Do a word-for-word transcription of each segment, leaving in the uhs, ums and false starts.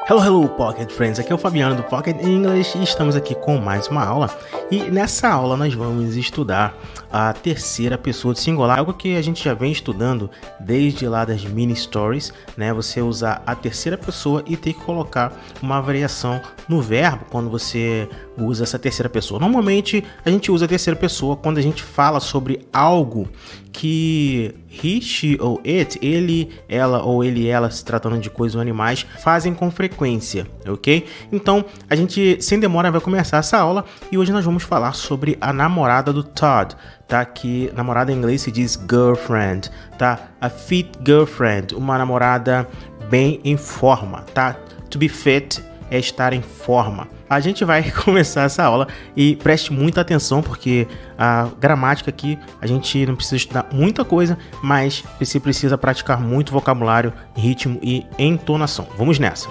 Hello, hello, Pocket Friends! Aqui é o Fabiano do Pocket English e estamos aqui com mais uma aula. E nessa aula nós vamos estudar a terceira pessoa do singular, algo que a gente já vem estudando desde lá das mini stories, né? Você usar a terceira pessoa e ter que colocar uma variação no verbo quando você usa essa terceira pessoa. Normalmente a gente usa a terceira pessoa quando a gente fala sobre algo que he, she ou it, ele, ela ou ele, ela, se tratando de coisas ou animais, fazem com frequência, ok? Então, a gente, sem demora, vai começar essa aula e hoje nós vamos falar sobre a namorada do Todd, tá? Que namorada em inglês se diz girlfriend, tá? A fit girlfriend, uma namorada bem em forma, tá? To be fit é estar em forma. A gente vai começar essa aula e preste muita atenção porque a gramática aqui a gente não precisa estudar muita coisa, mas você precisa praticar muito vocabulário, ritmo e entonação. Vamos nessa!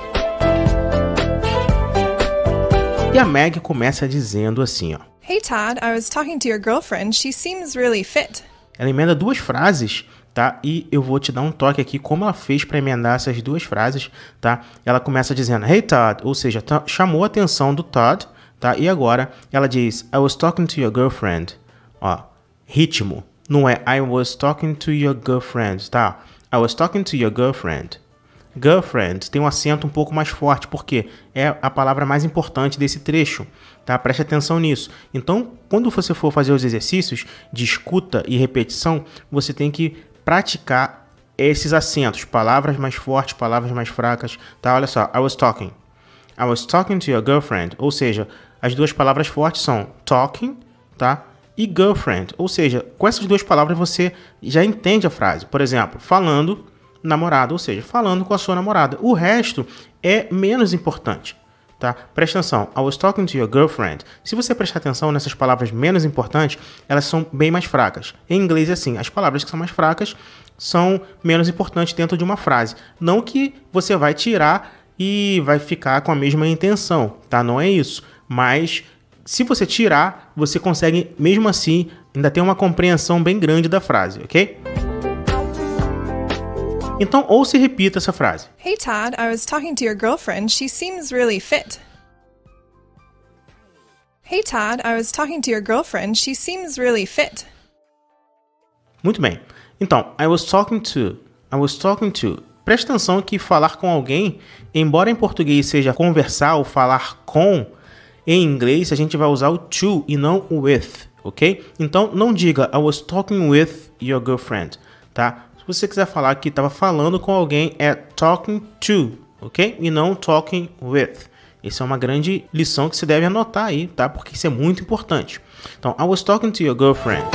E a Meg começa dizendo assim, ó. Hey Todd, I was talking to your girlfriend. She seems really fit. Ela emenda duas frases, tá? E eu vou te dar um toque aqui como ela fez para emendar essas duas frases, tá? Ela começa dizendo Hey Todd, ou seja, tá, chamou a atenção do Todd, tá? E agora ela diz I was talking to your girlfriend. Ó, ritmo, não é I was talking to your girlfriend, tá? I was talking to your girlfriend. Girlfriend tem um acento um pouco mais forte, porque é a palavra mais importante desse trecho, tá? Preste atenção nisso. Então, quando você for fazer os exercícios de escuta e repetição, você tem que praticar esses acentos, palavras mais fortes, palavras mais fracas, tá? Olha só, I was talking. I was talking to your girlfriend, ou seja, as duas palavras fortes são talking, tá? E girlfriend, ou seja, com essas duas palavras você já entende a frase. Por exemplo, falando namorado, ou seja, falando com a sua namorada. O resto é menos importante, tá? Presta atenção. I was talking to your girlfriend. Se você prestar atenção nessas palavras menos importantes, elas são bem mais fracas. Em inglês é assim, as palavras que são mais fracas são menos importantes dentro de uma frase. Não que você vai tirar e vai ficar com a mesma intenção, tá? Não é isso. Mas se você tirar, você consegue, mesmo assim, ainda ter uma compreensão bem grande da frase, ok? Então, ouça e repita essa frase. Hey Todd, I was talking to your girlfriend. She seems really fit. Hey Todd, I was talking to your girlfriend. She seems really fit. Muito bem. Então, I was talking to, I was talking to. Presta atenção que falar com alguém, embora em português seja conversar ou falar com, em inglês a gente vai usar o to e não o with, ok? Então, não diga I was talking with your girlfriend, tá? Se você quiser falar que estava falando com alguém, é talking to, ok? E não talking with. Essa é uma grande lição que você deve anotar aí, tá? Porque isso é muito importante. Então, I was talking to your girlfriend.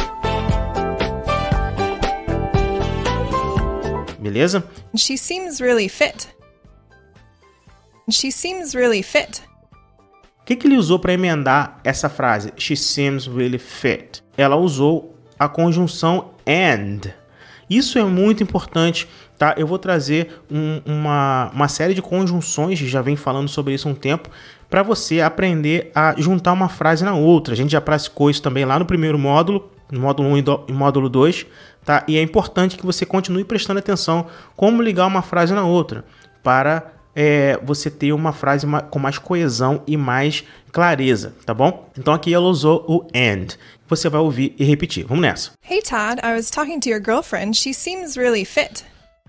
Beleza? She seems really fit. She seems really fit. O que, que ele usou para emendar essa frase? She seems really fit. Ela usou a conjunção and. Isso é muito importante, tá? Eu vou trazer um, uma, uma série de conjunções, já vem falando sobre isso há um tempo, para você aprender a juntar uma frase na outra. A gente já praticou isso também lá no primeiro módulo, no módulo um e do, módulo dois, tá? E é importante que você continue prestando atenção como ligar uma frase na outra, para é, você ter uma frase com mais coesão e mais clareza, tá bom? Então aqui ela usou o and. Você vai ouvir e repetir. Vamos nessa. Hey Todd, I was talking to your girlfriend. She seems really fit.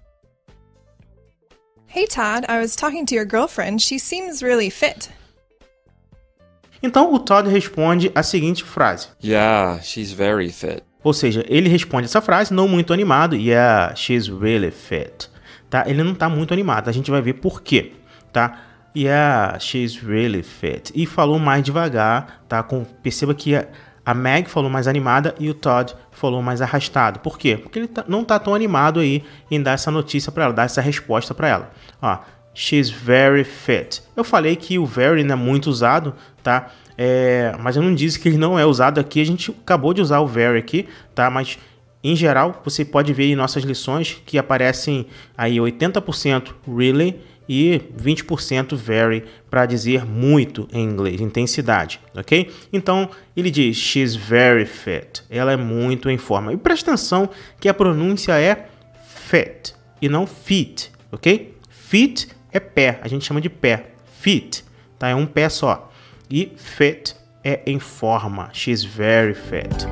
Hey Todd, I was talking to your girlfriend. She seems really fit. Então o Todd responde a seguinte frase. Yeah, she's very fit. Ou seja, ele responde essa frase não muito animado. Yeah, she's really fit. Tá? Ele não está muito animado. A gente vai ver por quê, tá? Yeah, she's really fit. E falou mais devagar, tá? Com, perceba que a, a Meg falou mais animada e o Todd falou mais arrastado. Por quê? Porque ele tá, não tá tão animado aí em dar essa notícia para ela, dar essa resposta para ela. Ó, she's very fit. Eu falei que o very não é muito usado, tá? É, mas eu não disse que ele não é usado aqui. A gente acabou de usar o very aqui, tá? Mas em geral, você pode ver em nossas lições que aparecem aí oitenta por cento really e vinte por cento very para dizer muito em inglês, intensidade, ok? Então, ele diz, she's very fit. Ela é muito em forma. E presta atenção que a pronúncia é fit e não fit, ok? Fit é pé, a gente chama de pé. Feet, tá? É um pé só. E fit é em forma. She's very fit.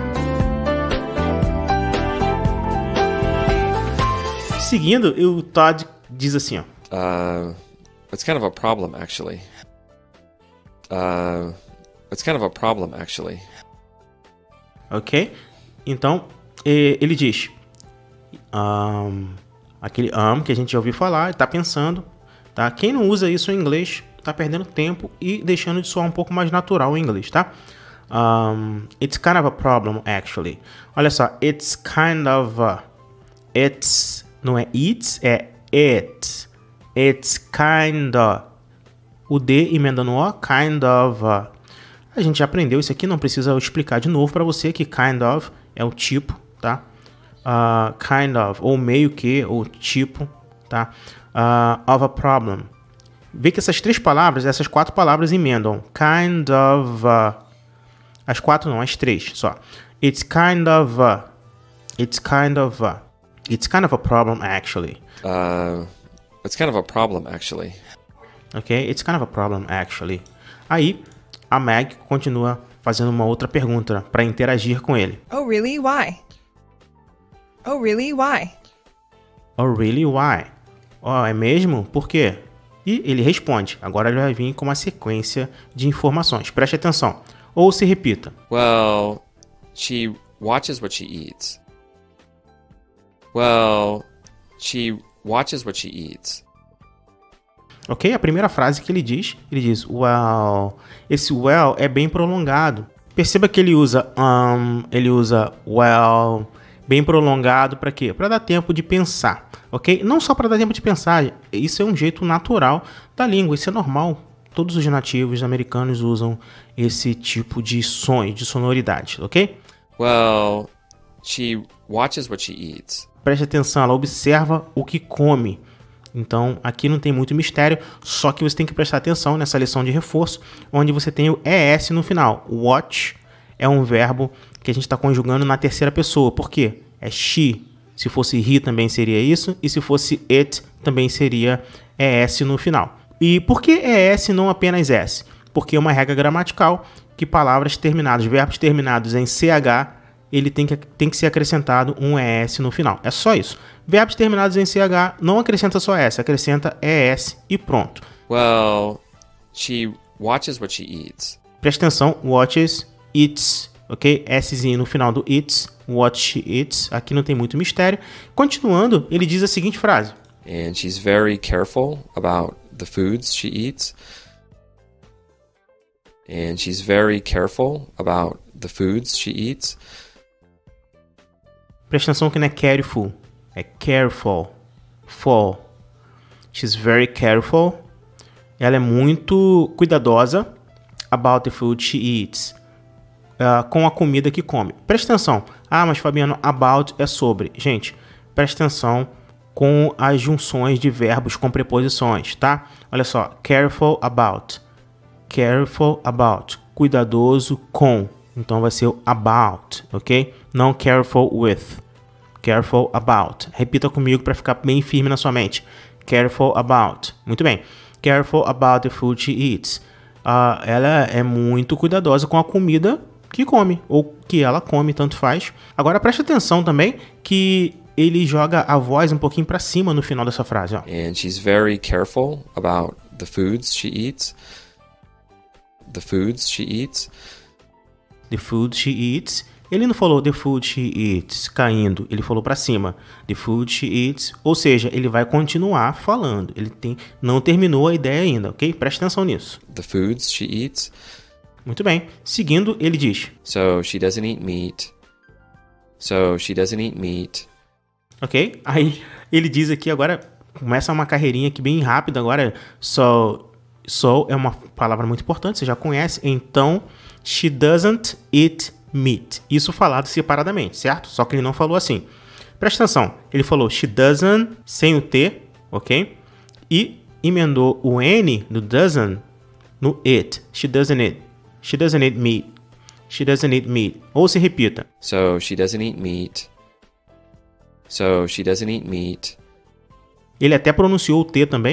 Seguindo, o Todd diz assim, ó. Uh, it's kind of a problem, actually. Uh, it's kind of a problem, actually. Ok? Então, ele diz... Um, aquele um que a gente já ouviu falar, tá pensando, tá? Quem não usa isso em inglês tá perdendo tempo e deixando de soar um pouco mais natural em inglês, tá? Um, it's kind of a problem, actually. Olha só, it's kind of a, it's, não é it's, é it. It's kind of. O D emenda no O, kind of. A. a gente já aprendeu isso aqui, não precisa eu explicar de novo para você que kind of é o tipo, tá? Uh, kind of, ou meio que, ou tipo, tá? Uh, of a problem. Vê que essas três palavras, essas quatro palavras emendam. Kind of. Uh, as quatro não, as três só. It's kind of. Uh, it's kind of. Uh, it's kind of a problem, actually. Uh, it's kind of a problem, actually. Ok? It's kind of a problem, actually. Aí, a Meg continua fazendo uma outra pergunta para interagir com ele. Oh, really? Why? Oh, really? Why? Oh, really? Why? Oh, é mesmo? Por quê? E ele responde. Agora ele vai vir com uma sequência de informações. Preste atenção. Ou se repita. Well, she watches what she eats. Well, she watches what she eats. Ok? A primeira frase que ele diz, ele diz, well. Esse well é bem prolongado. Perceba que ele usa um, ele usa well, bem prolongado para quê? Para dar tempo de pensar, ok? Não só para dar tempo de pensar, isso é um jeito natural da língua, isso é normal. Todos os nativos americanos usam esse tipo de som, de sonoridade, ok? Well, she watches what she eats. Preste atenção, ela observa o que come. Então, aqui não tem muito mistério, só que você tem que prestar atenção nessa lição de reforço, onde você tem o E S no final. Watch é um verbo que a gente está conjugando na terceira pessoa. Por quê? É she. Se fosse he também seria isso, e se fosse it também seria E S no final. E por que E S não apenas S? Porque é uma regra gramatical que palavras terminadas, verbos terminados em C H, ele tem que, tem que ser acrescentado um E S no final. É só isso. Verbos terminados em C H, não acrescenta só S, acrescenta E S e pronto. Well, she watches what she eats. Presta atenção, watches, eats, ok? Szinho no final do eats, what she eats. Aqui não tem muito mistério. Continuando, ele diz a seguinte frase. And she's very careful about the foods she eats. And she's very careful about the foods she eats. Presta atenção que não é careful, é careful. For. She's very careful. Ela é muito cuidadosa about the food she eats. Uh, com a comida que come. Presta atenção. Ah, mas Fabiano, about é sobre. Gente, presta atenção com as junções de verbos com preposições, tá? Olha só. Careful about. Careful about. Cuidadoso com. Então vai ser o about, ok? Não careful with. Careful about. Repita comigo para ficar bem firme na sua mente. Careful about. Muito bem. Careful about the food she eats. Uh, ela é muito cuidadosa com a comida que come, ou que ela come, tanto faz. Agora preste atenção também que ele joga a voz um pouquinho para cima no final dessa frase. Ó. And she's very careful about the foods she eats. The foods she eats. The food she eats. Ele não falou the food she eats caindo, ele falou para cima. The food she eats, ou seja, ele vai continuar falando. Ele tem, não terminou a ideia ainda, ok? Preste atenção nisso. The foods she eats. Muito bem. Seguindo, ele diz. So she doesn't eat meat. So she doesn't eat meat. Ok? Aí ele diz aqui agora, começa uma carreirinha aqui bem rápida agora. So, so é uma palavra muito importante, você já conhece. Então, she doesn't eat meat. Isso falado separadamente, certo? Só que ele não falou assim. Presta atenção. Ele falou she doesn't, sem o T, ok? E emendou o N do doesn't no it. She doesn't eat. She doesn't eat meat. She doesn't eat meat. Ou se repita. So she doesn't eat meat. So she doesn't eat meat. Ele até pronunciou o T também,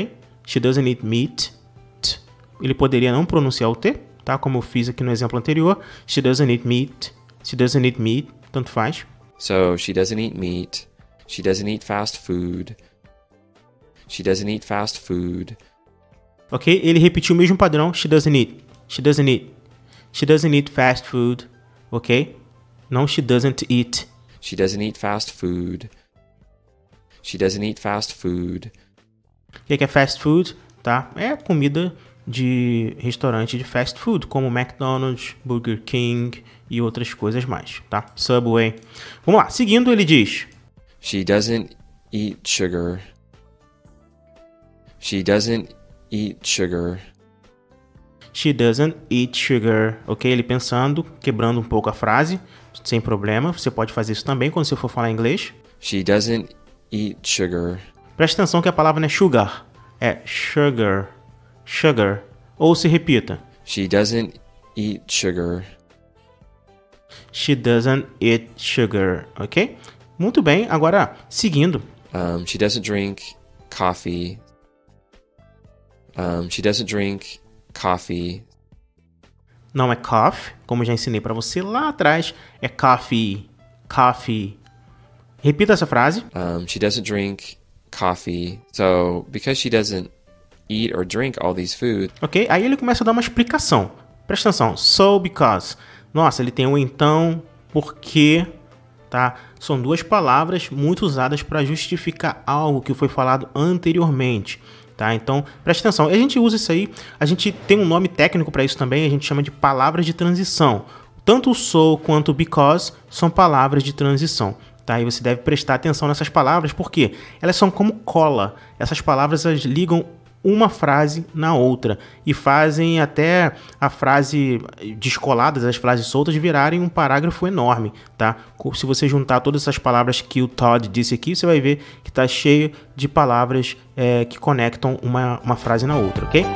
She doesn't eat meat. T. Ele poderia não pronunciar o T, tá? Como eu fiz aqui no exemplo anterior. She doesn't eat meat. She doesn't eat meat. Tanto faz. So, she doesn't eat meat. She doesn't eat fast food. She doesn't eat fast food. Ok? Ele repetiu o mesmo padrão. She doesn't eat. She doesn't eat. She doesn't eat fast food. Ok? Não she doesn't eat. She doesn't eat fast food. She doesn't eat fast food. O que é fast food? Tá? É comida de restaurante de fast food, como McDonald's, Burger King e outras coisas mais, tá? Subway. Vamos lá. Seguindo, ele diz... She doesn't eat sugar. She doesn't eat sugar. She doesn't eat sugar. Ok? Ele pensando, quebrando um pouco a frase, sem problema. Você pode fazer isso também quando você for falar inglês. She doesn't eat sugar. Preste atenção que a palavra não é sugar. É sugar. Sugar. Ou se repita. She doesn't eat sugar. She doesn't eat sugar. Ok? Muito bem. Agora, seguindo. Um, she doesn't drink coffee. Um, she doesn't drink coffee. Não é coffee, como já ensinei para você lá atrás. É coffee. Coffee. Repita essa frase. Um, she doesn't drink coffee. So, because she doesn't eat or drink all these foods. Ok? Aí ele começa a dar uma explicação. Presta atenção. So, because. Nossa, ele tem um então, porque, tá? São duas palavras muito usadas para justificar algo que foi falado anteriormente, tá? Então, presta atenção. A gente usa isso aí, a gente tem um nome técnico para isso também, a gente chama de palavras de transição. Tanto o so quanto o because são palavras de transição, tá? E você deve prestar atenção nessas palavras, porque elas são como cola. Essas palavras, elas ligam uma frase na outra e fazem até a frase descolada, as frases soltas, virarem um parágrafo enorme, tá? Se você juntar todas essas palavras que o Todd disse aqui, você vai ver que está cheio de palavras é, que conectam uma, uma frase na outra, ok?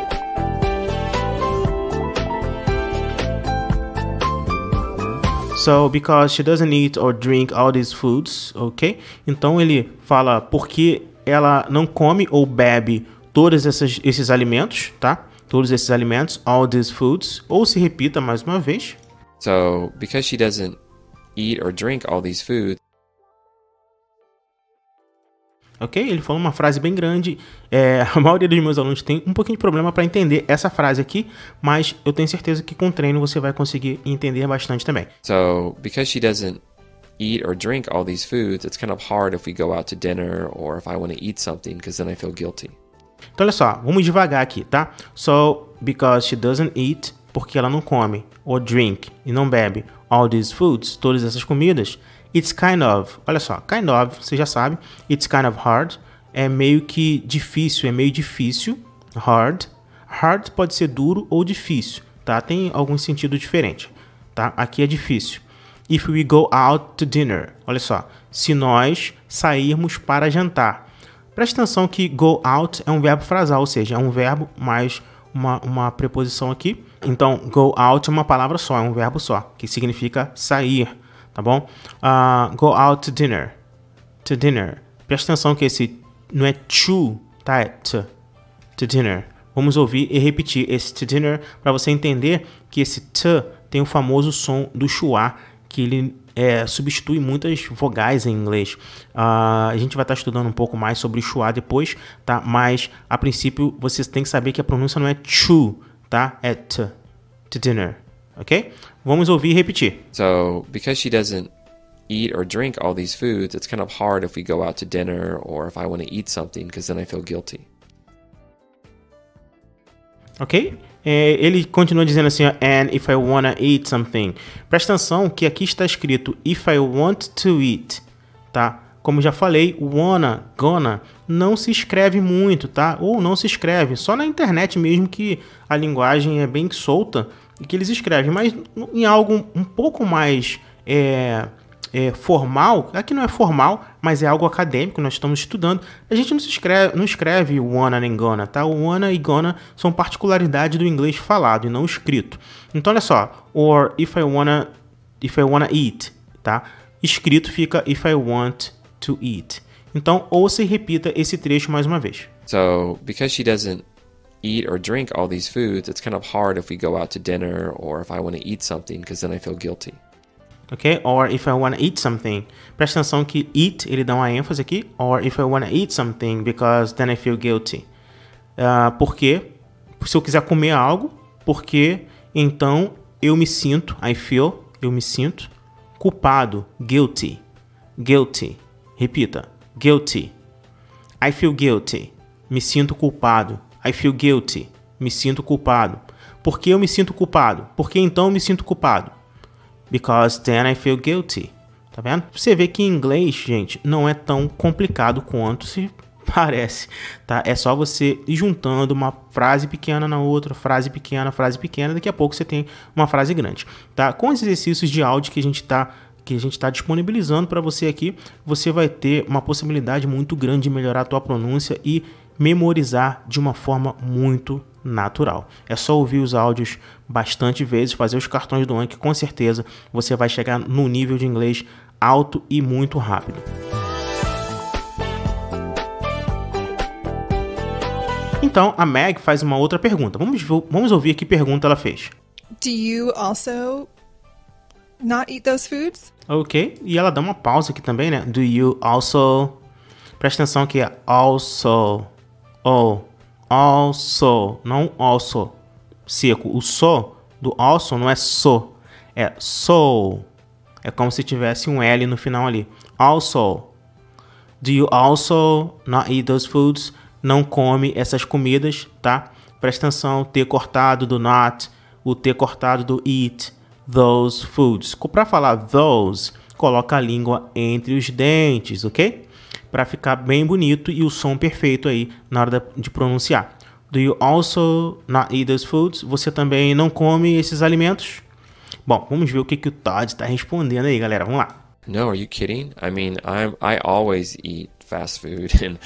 So, because she doesn't eat or drink all these foods, ok? Então ele fala porque ela não come ou bebe todos esses, esses alimentos, tá? Todos esses alimentos, all these foods. Ou se repita mais uma vez. So, because she doesn't eat or drink all these foods. Ok? Ele falou uma frase bem grande. É, a maioria dos meus alunos tem um pouquinho de problema para entender essa frase aqui, mas eu tenho certeza que com treino você vai conseguir entender bastante também. So, because she doesn't eat or drink all these foods, it's kind of hard if we go out to dinner or if I want to eat something, because then I feel guilty. Então, olha só, vamos devagar aqui, tá? So, because she doesn't eat, porque ela não come, or drink, e não bebe, all these foods, todas essas comidas, it's kind of, olha só, kind of, você já sabe, it's kind of hard, é meio que difícil, é meio difícil, hard, hard pode ser duro ou difícil, tá? Tem algum sentido diferente, tá? Aqui é difícil. If we go out to dinner, olha só, se nós sairmos para jantar. Presta atenção que go out é um verbo frasal, ou seja, é um verbo mais uma, uma preposição aqui. Então, go out é uma palavra só, é um verbo só, que significa sair, tá bom? Uh, go out to dinner. To dinner. Presta atenção que esse não é to, tá? É to. To dinner. Vamos ouvir e repetir esse to dinner para você entender que esse to tem o famoso som do schwa, que ele é, substitui muitas vogais em inglês. Uh, a gente vai estar estudando um pouco mais sobre o schwa depois, tá? Mas, a princípio, você tem que saber que a pronúncia não é chu, tá? É t. To dinner, ok? Vamos ouvir e repetir. So, because she doesn't eat or drink all these foods, it's kind of hard if we go out to dinner or if I want to eat something, because then I feel guilty. Ok? É, ele continua dizendo assim, ó, and if I wanna eat something. Presta atenção que aqui está escrito if I want to eat, tá? Como já falei, wanna, gonna, não se escreve muito, tá? Ou não se escreve, só na internet mesmo que a linguagem é bem solta e que eles escrevem, mas em algo um pouco mais é, é, formal, aqui não é formal, mas é algo acadêmico, nós estamos estudando, a gente não, se escreve, não escreve wanna nem gonna, tá? O wanna e gonna são particularidades do inglês falado e não escrito. Então, olha só, or if I wanna, if I wanna eat, tá? Escrito fica if I want to eat. Então, ouça e repita esse trecho mais uma vez. So because she doesn't eat or drink all these foods, it's kind of hard if we go out to dinner or if I want to eat something, because then I feel guilty. Ok? Or if I want to eat something. Presta atenção que eat, ele dá uma ênfase aqui. Or if I want to eat something, because then I feel guilty. Uh, por quê? Se eu quiser comer algo, porque então eu me sinto, I feel, eu me sinto culpado, guilty, guilty. Repita, guilty. I feel guilty, me sinto culpado. I feel guilty, me sinto culpado. Por que eu me sinto culpado? Porque então eu me sinto culpado. Because then I feel guilty. Tá vendo? Você vê que em inglês, gente, não é tão complicado quanto se parece, tá? É só você ir juntando uma frase pequena na outra, frase pequena, frase pequena, daqui a pouco você tem uma frase grande, tá? Com os exercícios de áudio que a gente tá que a gente está disponibilizando para você aqui, você vai ter uma possibilidade muito grande de melhorar a tua pronúncia e memorizar de uma forma muito natural. É só ouvir os áudios bastante vezes, fazer os cartões do Anki, com certeza você vai chegar no nível de inglês alto e muito rápido. Então, a Meg faz uma outra pergunta. Vamos, vamos ouvir que pergunta ela fez. Do you also not eat those foods? Ok, e ela dá uma pausa aqui também, né? Do you also... Presta atenção que é also. Oh, also, não also. Seco. O so do also não é so, é so. É como se tivesse um L no final ali. Also. Do you also not eat those foods? Não come essas comidas, tá? Presta atenção, T cortado do not, o T cortado do eat, those foods. Para falar those, coloca a língua entre os dentes, ok? Para ficar bem bonito e o som perfeito aí na hora de pronunciar. Do you also not eat those foods? Você também não come esses alimentos? Bom, vamos ver o que, que o Todd está respondendo aí, galera. Vamos lá. No, are you kidding? I mean, I'm, I always eat fast food and...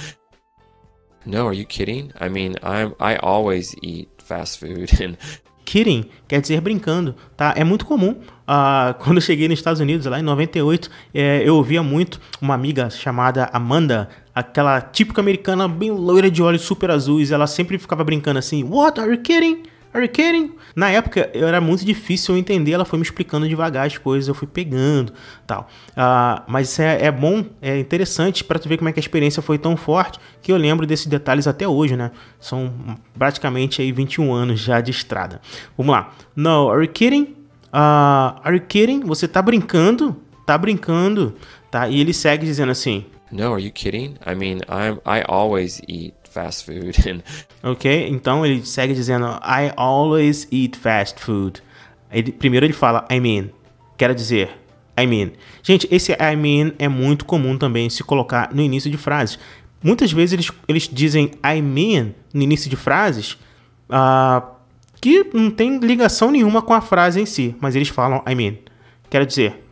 No, are you kidding? I mean, I'm, I always eat fast food and... Kidding quer dizer brincando, tá? É muito comum. Uh, quando eu cheguei nos Estados Unidos, lá em noventa e oito, é, eu ouvia muito uma amiga chamada Amanda, aquela típica americana bem loira de olhos super azuis. Ela sempre ficava brincando assim, What? Are you kidding? Are you kidding? Na época, era muito difícil eu entender. Ela foi me explicando devagar as coisas, eu fui pegando, tal. Uh, mas é, é bom, é interessante para tu ver como é que a experiência foi tão forte que eu lembro desses detalhes até hoje, né? São praticamente aí vinte e um anos já de estrada. Vamos lá. No, are you kidding? Uh, are you kidding? Você tá brincando? Tá brincando, tá? E ele segue dizendo assim. No, are you kidding? I mean, I'm, I always eat fast food and... Ok, então ele segue dizendo I always eat fast food. Ele, primeiro ele fala I mean, quer dizer I mean. Gente, esse I mean é muito comum também se colocar no início de frases. Muitas vezes eles, eles dizem I mean no início de frases uh, que não tem ligação nenhuma com a frase em si, mas eles falam I mean. Quer dizer,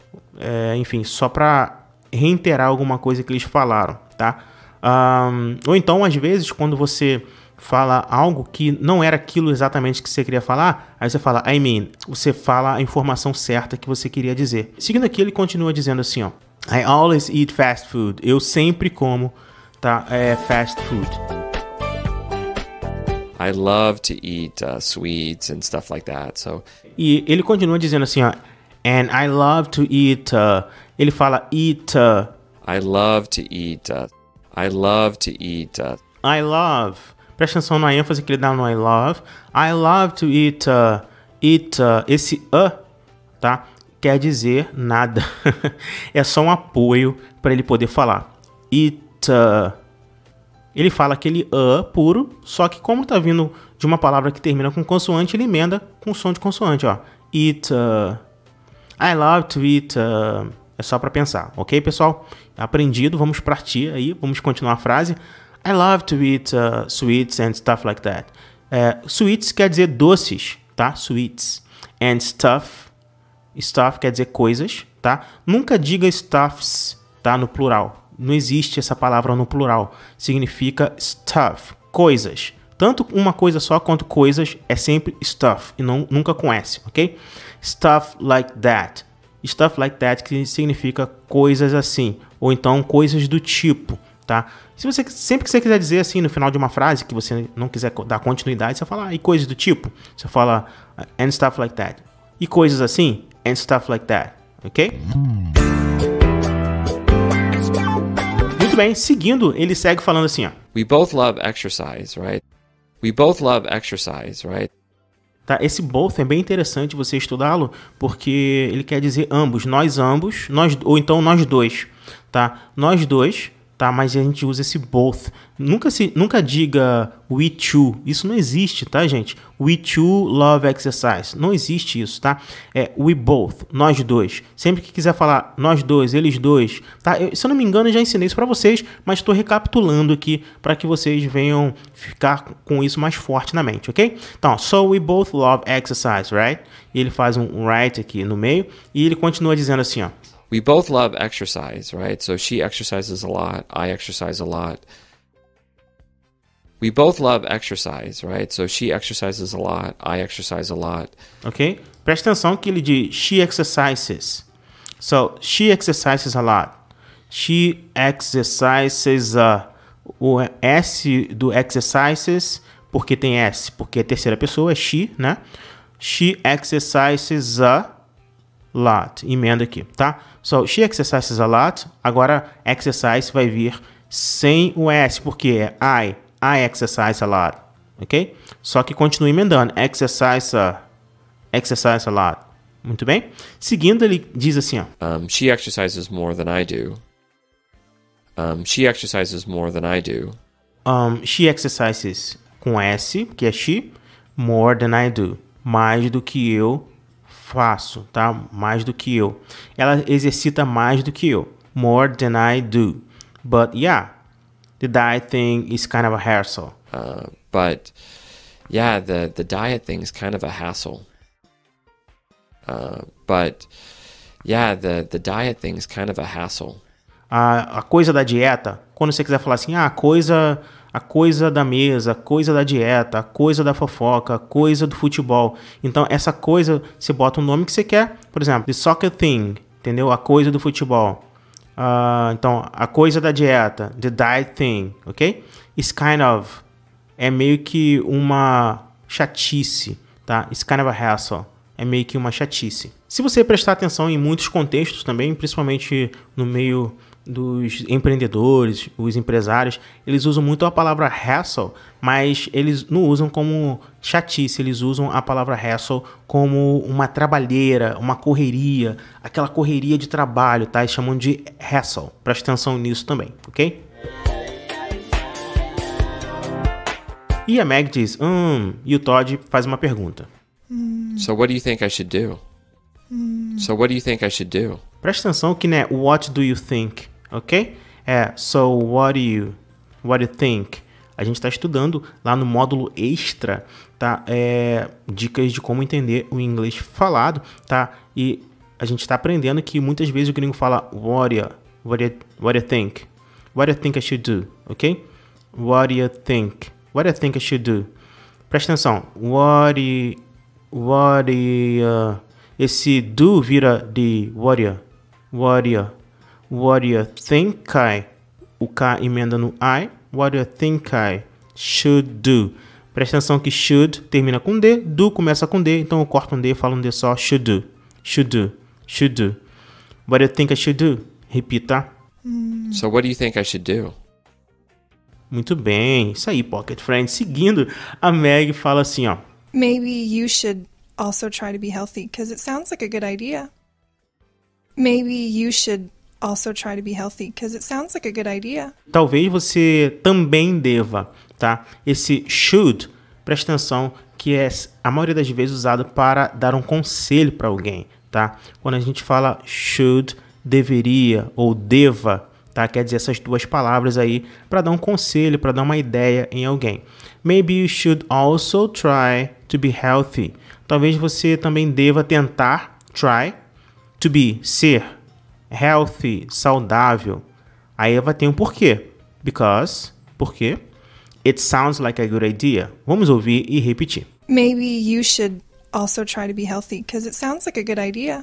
é, enfim, só para reiterar alguma coisa que eles falaram, tá? Um, ou então, às vezes, quando você fala algo que não era aquilo exatamente que você queria falar, aí você fala I mean, você fala a informação certa que você queria dizer. Seguindo aqui, ele continua dizendo assim, ó, I always eat fast food. Eu sempre como, tá, é, fast food. I love to eat uh, sweets and stuff like that. So. E ele continua dizendo assim, ó, and I love to eat. Uh, ele fala eat. Uh, I love to eat. Uh, I love to eat. Uh, I love. Presta atenção na ênfase que ele dá no I love. I love to eat. Uh, eat. Uh, esse uh, tá? Quer dizer nada. É só um apoio para ele poder falar. Eat. Uh, ele fala aquele uh puro, só que como tá vindo de uma palavra que termina com consoante, ele emenda com som de consoante, ó. Eat. Uh, I love to eat. Uh, é só para pensar, ok, pessoal? Aprendido, vamos partir aí, vamos continuar a frase. I love to eat uh, sweets and stuff like that. Uh, sweets quer dizer doces, tá? Sweets. And stuff. Stuff quer dizer coisas, tá? Nunca diga stuffs, tá? No plural. Não existe essa palavra no plural. Significa stuff, coisas. Tanto uma coisa só quanto coisas é sempre stuff e não, nunca com S, ok? Stuff like that. Stuff like that que significa coisas assim. Ou então coisas do tipo, tá? Se você, sempre que você quiser dizer assim, no final de uma frase, que você não quiser dar continuidade, você fala, ah, e coisas do tipo. Você fala, and stuff like that. E coisas assim, and stuff like that, ok? Muito bem, seguindo, ele segue falando assim, ó. We both love exercise, right? We both love exercise, right? Tá, esse both é bem interessante você estudá-lo, porque ele quer dizer ambos, nós ambos, nós, ou então nós dois, tá? Nós dois, tá? Mas a gente usa esse both. Nunca, se, nunca diga we two, isso não existe, tá, gente? We two love exercise, não existe isso, tá? É we both, nós dois. Sempre que quiser falar nós dois, eles dois, tá? Eu, se eu não me engano, eu já ensinei isso para vocês, mas estou recapitulando aqui para que vocês venham ficar com isso mais forte na mente, ok? Então, so we both love exercise, right? E ele faz um right aqui no meio e ele continua dizendo assim, ó. We both love exercise, right? So she exercises a lot, I exercise a lot. We both love exercise, right? So she exercises a lot, I exercise a lot. Ok? Presta atenção que ele diz she exercises. So, she exercises a lot. She exercises a... O S do exercises, porque tem S? Porque é terceira pessoa, é she, né? She exercises a lot. Emenda aqui, tá? So, she exercises a lot. Agora, exercise vai vir sem o S, porque é I. I exercise a lot. Ok? Só que continua emendando. Exercise a... Exercise a lot. Muito bem? Seguindo, ele diz assim, ó. Um, she exercises more than I do. Um, she exercises more than I do. Um, she exercises com S, que é she, more than I do. Mais do que eu faço, tá? Mais do que eu. Ela exercita mais do que eu. More than I do. But yeah, the diet thing is kind of a hassle. Uh, but yeah, the, the diet thing is kind of a hassle. Uh, but yeah, the, the diet thing is kind of a hassle. A, a coisa da dieta, quando você quiser falar assim, ah, a coisa, a coisa da mesa, a coisa da dieta, a coisa da fofoca, a coisa do futebol. Então, essa coisa, você bota o nome que você quer. Por exemplo, the soccer thing, entendeu? A coisa do futebol. Uh, então, a coisa da dieta, the diet thing, ok? It's kind of, é meio que uma chatice, tá? It's kind of a hassle. É meio que uma chatice. Se você prestar atenção em muitos contextos também, principalmente no meio dos empreendedores, os empresários, eles usam muito a palavra hassle, mas eles não usam como chatice, eles usam a palavra hassle como uma trabalheira, uma correria, aquela correria de trabalho, tá? Eles chamam de hassle. Presta atenção nisso também, ok? E a Meg diz, hum, e o Todd faz uma pergunta. So what do you think I should do? So what do you think I should do? Presta atenção que não é what do you think, ok? É so what do you, what do you think? A gente está estudando lá no módulo extra, tá? É, dicas de como entender o inglês falado, tá? E a gente está aprendendo que muitas vezes o gringo fala what do you, what do you, what do you think? What do you think I should do, ok? What do you think? What do you think I should do? Presta atenção. What do you, what do you, uh, esse do vira de what do you, what do you, what do you think I, o K emenda no I, what do you think I should do? Presta atenção que should termina com D, do começa com D, então eu corto um D e falo um D só, should do, should do, should do. What do you think I should do? Repita. So what do you think I should do? Muito bem, isso aí, Pocket Friends. Seguindo, a Meg fala assim, ó. Maybe you should also try to be healthy, because it sounds like a good idea. Maybe you should also try to be healthy, because it sounds like a good idea. Talvez você também deva, tá? Esse should, presta atenção, que é a maioria das vezes usado para dar um conselho para alguém, tá? Quando a gente fala should, deveria ou deva, tá? Quer dizer essas duas palavras aí para dar um conselho, para dar uma ideia em alguém. Maybe you should also try to be healthy. Talvez você também deva tentar, try, to be, ser, healthy, saudável. Aí vai ter um porquê. Because, porquê? It sounds like a good idea. Vamos ouvir e repetir. Maybe you should also try to be healthy, because it sounds like a good idea.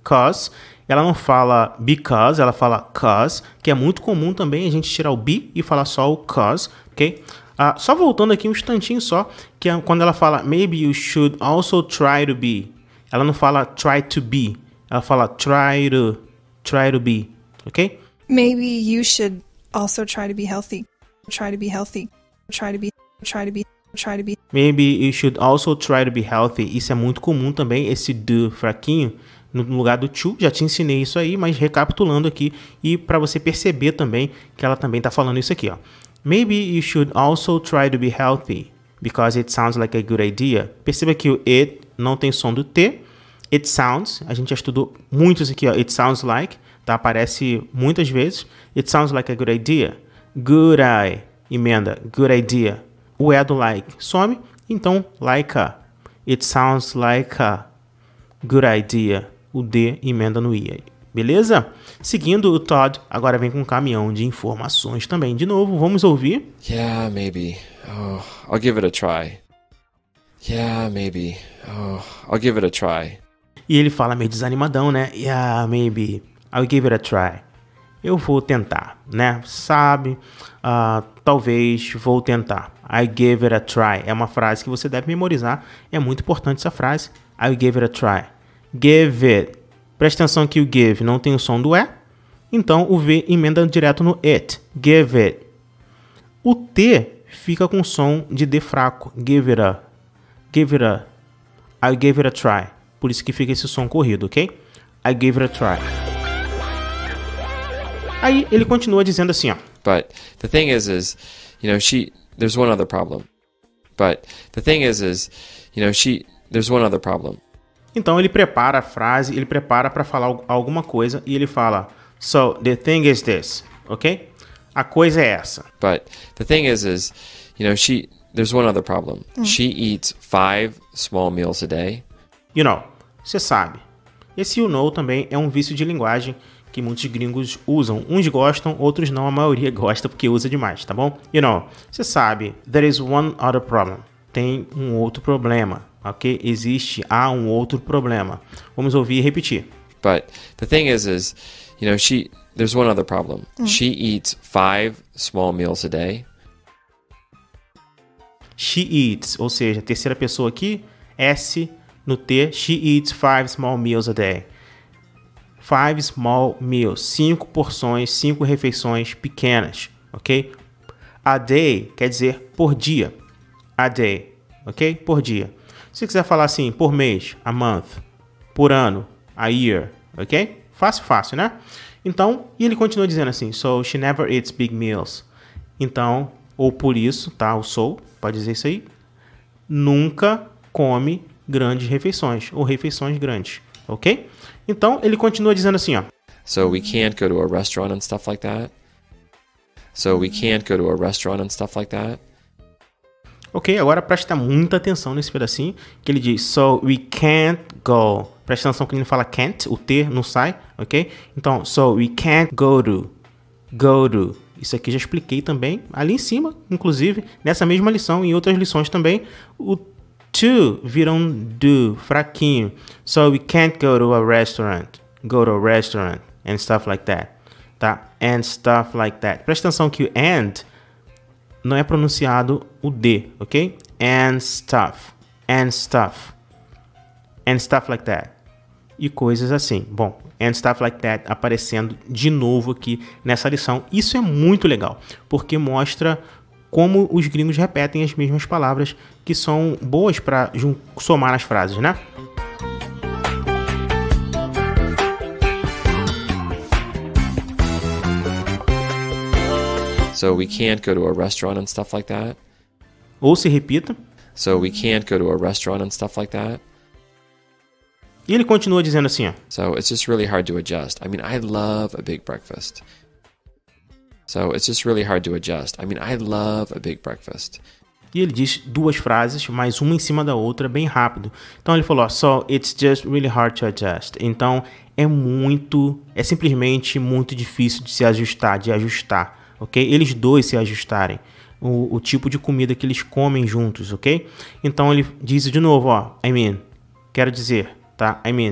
cause. Ela não fala because, ela fala cause, que é muito comum também a gente tirar o be e falar só o cause, ok? Uh, só voltando aqui um instantinho só, que é quando ela fala maybe you should also try to be. Ela não fala try to be, ela fala try to, try to be, ok? Maybe you should also try to be healthy. Try to be healthy. Try to be, try to be, try to be. Maybe you should also try to be healthy. Isso é muito comum também, esse do fraquinho, no lugar do to. Já te ensinei isso aí, mas recapitulando aqui, e para você perceber também que ela também está falando isso aqui, ó. Maybe you should also try to be healthy, because it sounds like a good idea. Perceba que o it não tem som do T. It sounds, a gente já estudou muito isso aqui, ó. It sounds like, tá? Aparece muitas vezes. It sounds like a good idea. Good eye, emenda, good idea. O é do like some, então like a. It sounds like a good idea. O D emenda no I aí. Beleza? Seguindo, o Todd agora vem com um caminhão de informações também. De novo, vamos ouvir. Yeah, maybe. Oh, I'll give it a try. Yeah, maybe. Oh, I'll give it a try. E ele fala meio desanimadão, né? Yeah, maybe. I'll give it a try. Eu vou tentar, né? Sabe? Uh, talvez vou tentar. I gave it a try. É uma frase que você deve memorizar. É muito importante essa frase. I gave it a try. Give it. Presta atenção que o give não tem o som do E. Então o V emenda direto no it. Give it. O T fica com som de D fraco. Give it a. Give it a. I gave it a try. Por isso que fica esse som corrido, ok? I gave it a try. Aí ele continua dizendo assim, ó. But the thing is, is, you know, she, there's one other problem. But the thing is, is, you know, she, there's one other problem. Então ele prepara a frase, ele prepara para falar alguma coisa e ele fala, so the thing is this, ok? A coisa é essa. But the thing is, is, you know, she, there's one other problem. Mm. She eats five small meals a day. You know, você sabe. Esse you know também é um vício de linguagem que muitos gringos usam. Uns gostam, outros não, a maioria gosta porque usa demais, tá bom? You know, você sabe, there is one other problem. Tem um outro problema, ok? Existe, há um outro problema. Vamos ouvir e repetir. But the thing is, is, you know, she, there's one other problem. Mm. She eats five small meals a day. She eats, ou seja, terceira pessoa aqui, S no T, she eats five small meals a day. Five small meals, cinco porções, cinco refeições pequenas, ok? A day quer dizer por dia. A day, ok? Por dia. Se quiser falar assim, por mês, a month, por ano, a year, ok? Fácil, fácil, né? Então, e ele continua dizendo assim, so she never eats big meals. Então, ou por isso, tá? O so, pode dizer isso aí. Nunca come grandes refeições, ou refeições grandes, ok? Então, ele continua dizendo assim, ó. So we can't go to a restaurant and stuff like that. So we can't go to a restaurant and stuff like that. Ok, agora presta muita atenção nesse pedacinho, que ele diz, so we can't go. Presta atenção que ele fala can't, o T não sai, ok? Então, so we can't go to, go to. Isso aqui já expliquei também, ali em cima, inclusive, nessa mesma lição, em outras lições também, o to vira um do, fraquinho. So we can't go to a restaurant, go to a restaurant, and stuff like that, tá? And stuff like that. Presta atenção que o and não é pronunciado o D, ok? And stuff, and stuff, and stuff like that. E coisas assim. Bom, and stuff like that aparecendo de novo aqui nessa lição. Isso é muito legal, porque mostra como os gringos repetem as mesmas palavras que são boas para somar nas frases, né? So we can't go to a restaurant and stuff like that. Ou se repita. So we can't go to a restaurant and stuff like that. E ele continua dizendo assim, ó. So it's just really hard to adjust. I mean, I love a big breakfast. So it's just really hard to adjust. I mean, I love a big breakfast. E ele diz duas frases, mais uma em cima da outra, bem rápido. Então ele falou, so it's just really hard to adjust. Então é muito, é simplesmente muito difícil de se ajustar, de ajustar, ok? Eles dois se ajustarem. O, o tipo de comida que eles comem juntos, ok? Então ele diz de novo, ó, I mean, quero dizer, tá? I mean,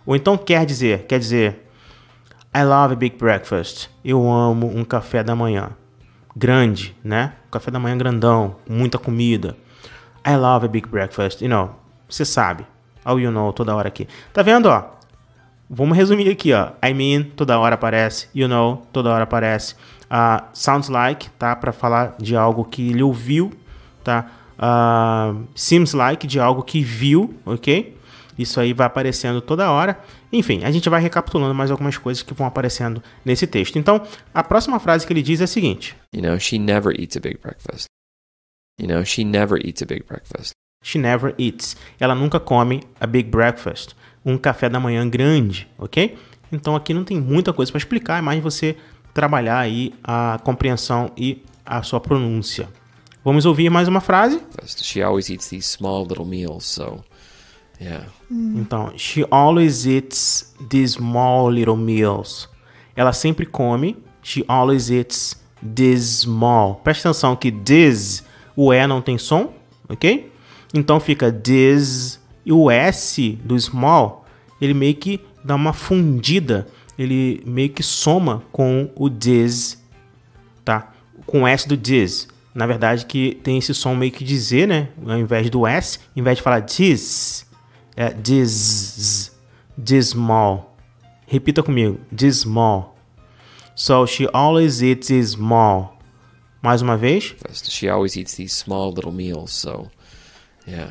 Ou então quer dizer, quer dizer, I love a big breakfast. Eu amo um café da manhã. Grande, né? Um café da manhã grandão, muita comida. I love a big breakfast. You know, você sabe. Oh, you know, toda hora aqui. Tá vendo, ó? Vamos resumir aqui, ó. I mean, toda hora aparece. You know, toda hora aparece. Uh, sounds like, tá? Para falar de algo que ele ouviu, tá? Uh, seems like, de algo que viu, ok? Isso aí vai aparecendo toda hora. Enfim, a gente vai recapitulando mais algumas coisas que vão aparecendo nesse texto. Então, a próxima frase que ele diz é a seguinte. You know, she never eats a big breakfast. You know, she never eats a big breakfast. She never eats. Ela nunca come a big breakfast. Um café da manhã grande, ok? Então, aqui não tem muita coisa para explicar, é mais você trabalhar aí a compreensão e a sua pronúncia. Vamos ouvir mais uma frase? She always eats these small little meals, so... Yeah. Então, she always eats these small little meals. Ela sempre come. She always eats this small. Presta atenção que this, o E não tem som, ok? Então fica this, e o S do small, ele meio que dá uma fundida. Ele meio que soma com o this, tá? Com o S do this. Na verdade que tem esse som meio que de Z, né? Ao invés do S, ao invés de falar this... É this, this small. Repita comigo. This small. So she always eats this small. Mais uma vez. She always eats these small little meals, so yeah.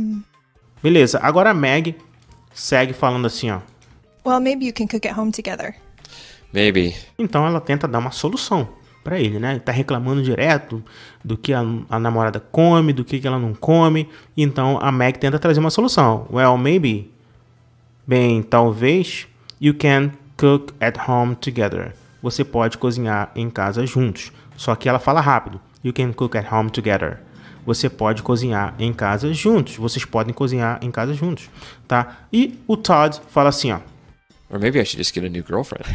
Beleza. Agora a Meg segue falando assim, ó. Well, maybe you can cook at home together. Maybe. Então ela tenta dar uma solução pra ele, né? Ele tá reclamando direto do que a, a namorada come, do que, que ela não come. Então a Meg tenta trazer uma solução. Well, maybe. Bem, talvez. You can cook at home together. Você pode cozinhar em casa juntos. Só que ela fala rápido. You can cook at home together. Você pode cozinhar em casa juntos. Vocês podem cozinhar em casa juntos, tá? E o Todd fala assim, ó. Or maybe I should just get a new girlfriend.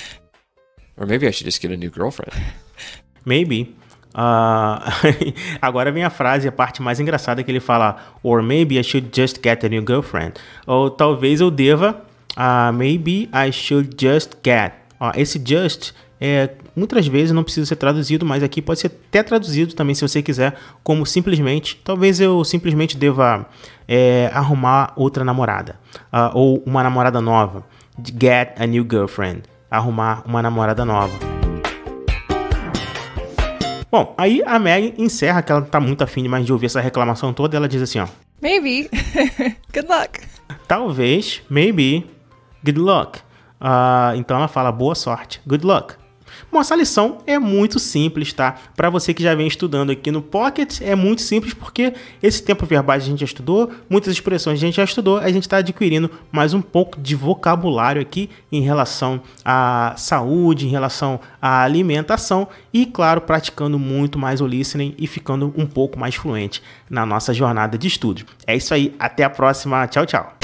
Or maybe I should just get a new girlfriend. Maybe. Uh, agora vem a frase, a parte mais engraçada que ele fala. Or maybe I should just get a new girlfriend. Ou talvez eu deva. Uh, maybe I should just get. Uh, esse just, é, muitas vezes não precisa ser traduzido, mas aqui pode ser até traduzido também, se você quiser, como simplesmente. Talvez eu simplesmente deva é, arrumar outra namorada. Uh, ou uma namorada nova. Get a new girlfriend. Arrumar uma namorada nova. Bom, aí a Meg encerra, que ela tá muito afim demais de ouvir essa reclamação toda, e ela diz assim, ó. Maybe. Good luck. Talvez, maybe, good luck. Uh, então ela fala, boa sorte, good luck. Bom, essa lição é muito simples, tá? Para você que já vem estudando aqui no Pocket, é muito simples porque esse tempo verbais a gente já estudou, muitas expressões a gente já estudou, a gente está adquirindo mais um pouco de vocabulário aqui em relação à saúde, em relação à alimentação e, claro, praticando muito mais o listening e ficando um pouco mais fluente na nossa jornada de estudo. É isso aí, até a próxima, tchau, tchau!